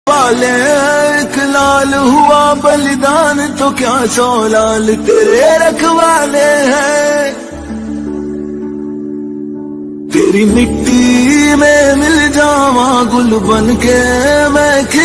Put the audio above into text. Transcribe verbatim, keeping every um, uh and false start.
वाले एक लाल हुआ बलिदान तो क्या सौ लाल तेरे रखवाले हैं। तेरी मिट्टी में मिल जावा गुल बन के मैं